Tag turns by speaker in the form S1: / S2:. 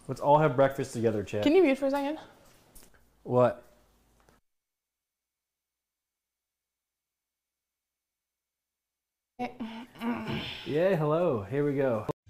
S1: Let's all have breakfast together, chat.
S2: Can you mute for a second?
S1: What? Yeah, hello. Here we go.